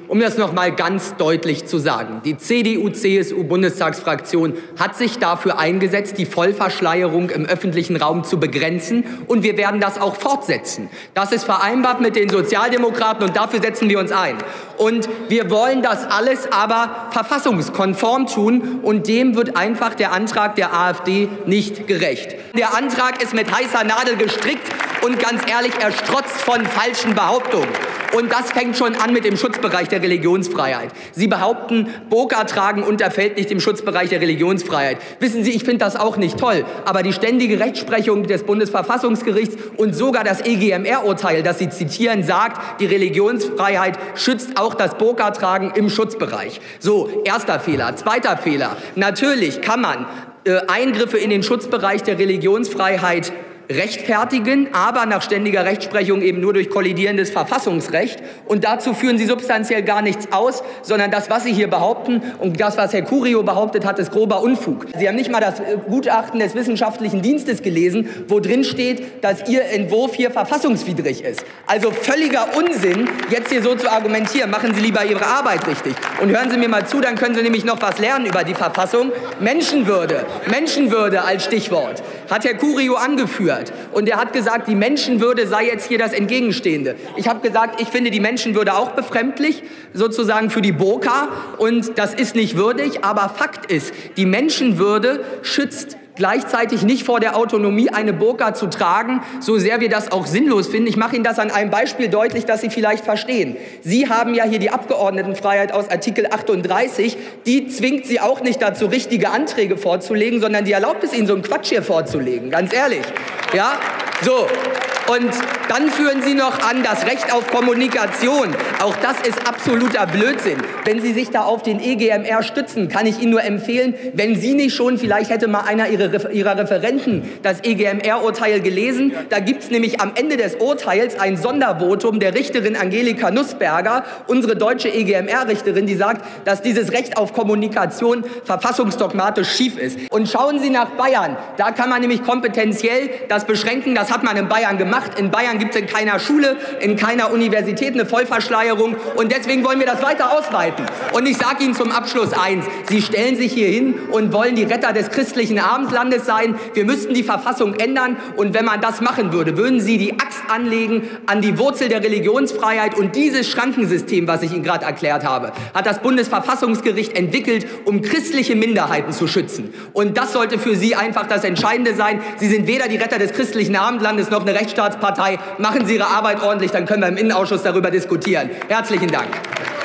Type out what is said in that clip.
um das noch mal ganz deutlich zu sagen. Die CDU-CSU-Bundestagsfraktion hat sich dafür eingesetzt, die Vollverschleierung im öffentlichen Raum zu begrenzen. Und wir werden das auch fortsetzen. Das ist vereinbart mit den Sozialdemokraten und dafür setzen wir uns ein. Und wir wollen das alles aber verfassungskonform tun. Und dem wird einfach der Antrag der AfD nicht gerecht. Der Antrag ist mit heißer Nadel gestrickt und ganz ehrlich, er strotzt von falschen Behauptungen. Und das fängt schon an mit dem Schutzbereich der Religionsfreiheit. Sie behaupten, Burka tragen unterfällt nicht im Schutzbereich der Religionsfreiheit. Wissen Sie, ich finde das auch nicht toll, aber die ständige Rechtsprechung des Bundesverfassungsgerichts und sogar das EGMR-Urteil, das Sie zitieren, sagt, die Religionsfreiheit schützt auch das Burka tragen im Schutzbereich. So, erster Fehler. Zweiter Fehler. Natürlich kann man Eingriffe in den Schutzbereich der Religionsfreiheit rechtfertigen, aber nach ständiger Rechtsprechung eben nur durch kollidierendes Verfassungsrecht. Und dazu führen Sie substanziell gar nichts aus, sondern das, was Sie hier behaupten und das, was Herr Curio behauptet hat, ist grober Unfug. Sie haben nicht mal das Gutachten des Wissenschaftlichen Dienstes gelesen, wo drin steht, dass Ihr Entwurf hier verfassungswidrig ist. Also völliger Unsinn, jetzt hier so zu argumentieren. Machen Sie lieber Ihre Arbeit richtig. Und hören Sie mir mal zu, dann können Sie nämlich noch was lernen über die Verfassung. Menschenwürde, Menschenwürde als Stichwort, hat Herr Curio angeführt. Und er hat gesagt, die Menschenwürde sei jetzt hier das Entgegenstehende. Ich habe gesagt, ich finde die Menschenwürde auch befremdlich, sozusagen für die Burka. Und das ist nicht würdig. Aber Fakt ist, die Menschenwürde schützt gleichzeitig nicht vor der Autonomie, eine Burka zu tragen, so sehr wir das auch sinnlos finden. Ich mache Ihnen das an einem Beispiel deutlich, dass Sie vielleicht verstehen. Sie haben ja hier die Abgeordnetenfreiheit aus Artikel 38. Die zwingt Sie auch nicht dazu, richtige Anträge vorzulegen, sondern die erlaubt es Ihnen, so einen Quatsch hier vorzulegen. Ganz ehrlich. Ja, so. Und dann führen Sie noch an das Recht auf Kommunikation. Auch das ist absoluter Blödsinn. Wenn Sie sich da auf den EGMR stützen, kann ich Ihnen nur empfehlen, wenn Sie nicht schon, vielleicht hätte mal einer Ihrer Referenten das EGMR-Urteil gelesen. Da gibt es nämlich am Ende des Urteils ein Sondervotum der Richterin Angelika Nussberger, unsere deutsche EGMR-Richterin, die sagt, dass dieses Recht auf Kommunikation verfassungsdogmatisch schief ist. Und schauen Sie nach Bayern. Da kann man nämlich kompetenziell das beschränken. Das hat man in Bayern gemacht. In Bayern gibt es in keiner Schule, in keiner Universität eine Vollverschleierung. Und deswegen wollen wir das weiter ausweiten. Und ich sage Ihnen zum Abschluss eins. Sie stellen sich hier hin und wollen die Retter des christlichen Abendlandes sein. Wir müssten die Verfassung ändern. Und wenn man das machen würde, würden Sie die Axt anlegen an die Wurzel der Religionsfreiheit. Und dieses Schrankensystem, was ich Ihnen gerade erklärt habe, hat das Bundesverfassungsgericht entwickelt, um christliche Minderheiten zu schützen. Und das sollte für Sie einfach das Entscheidende sein. Sie sind weder die Retter des christlichen Abendlandes noch eine Rechtsstaatspartei. Machen Sie Ihre Arbeit ordentlich, dann können wir im Innenausschuss darüber diskutieren. Herzlichen Dank.